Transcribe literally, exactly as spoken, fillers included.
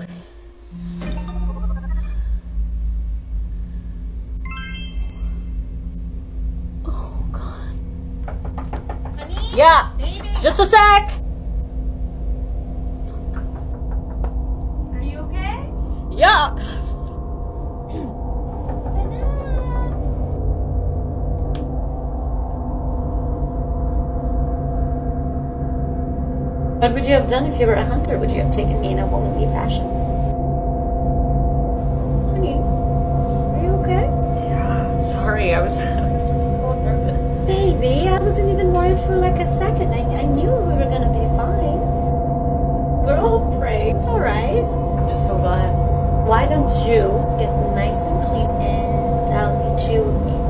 Okay. Oh, God. Honey? Yeah! Baby? Just a sec! Are you okay? Yeah! What would you have done if you were a hunter? Would you have taken me in a womanly fashion? Honey, are you okay? Yeah, sorry, I was, I was just so nervous. Baby, I wasn't even worried for like a second. I, I knew we were gonna be fine. We're all praying. It's alright. I'm just so glad. Why don't you get nice and clean and I'll meet you